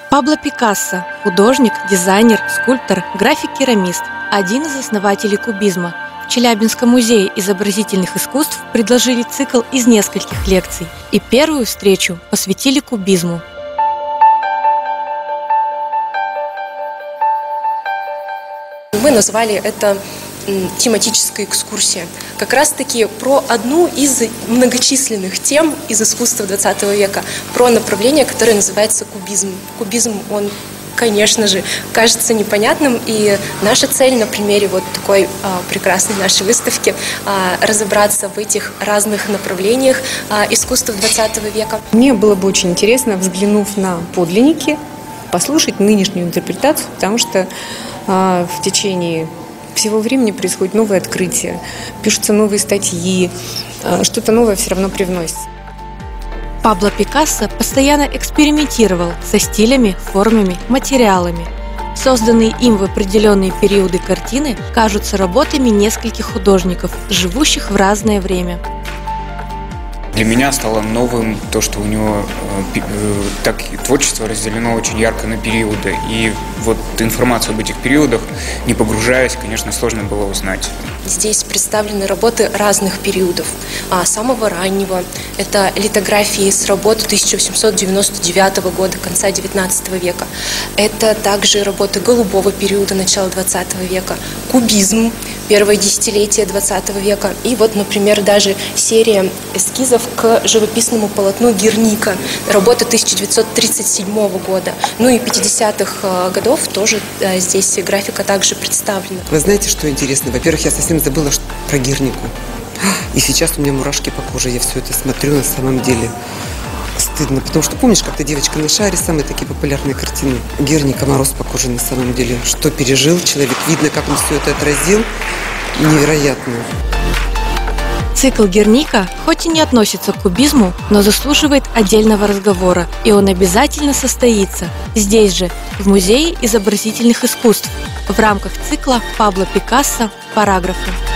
Пабло Пикассо – художник, дизайнер, скульптор, график-керамист, один из основателей кубизма. В Челябинском музее изобразительных искусств предложили цикл из нескольких лекций, и первую встречу посвятили кубизму. Мы назвали это тематическая экскурсия. Как раз-таки про одну из многочисленных тем из искусства XX века, про направление, которое называется кубизм. Кубизм, он, конечно же, кажется непонятным, и наша цель на примере вот такой прекрасной нашей выставки разобраться в этих разных направлениях искусства XX века. Мне было бы очень интересно, взглянув на подлинники, послушать нынешнюю интерпретацию, потому что в течение всего времени происходит новое открытие, пишутся новые статьи, что-то новое все равно привносится. Пабло Пикассо постоянно экспериментировал со стилями, формами, материалами. Созданные им в определенные периоды картины кажутся работами нескольких художников, живущих в разное время. Для меня стало новым то, что у него так творчество разделено очень ярко на периоды. И вот информацию об этих периодах, не погружаясь, конечно, сложно было узнать. Здесь представлены работы разных периодов. Самого раннего – это литографии с работы 1899 года, конца XIX века. Это также работы голубого периода, начала XX века, кубизм, первое десятилетие XX века. И вот, например, даже серия эскизов к живописному полотну «Герника», работа 1937 года. Ну и 50-х годов тоже здесь графика также представлена. Вы знаете, что интересно? Во-первых, я совсем забыла про Гернику. И сейчас у меня мурашки по коже. Я все это смотрю, на самом деле стыдно. Потому что помнишь, как-то «Девочка на шаре», самые такие популярные картины. Герника, мороз по коже на самом деле. Что пережил человек, видно, как он все это отразил. Невероятно. Цикл «Герника» хоть и не относится к кубизму, но заслуживает отдельного разговора, и он обязательно состоится здесь же, в Музее изобразительных искусств, в рамках цикла Пабло Пикассо «Параграфы».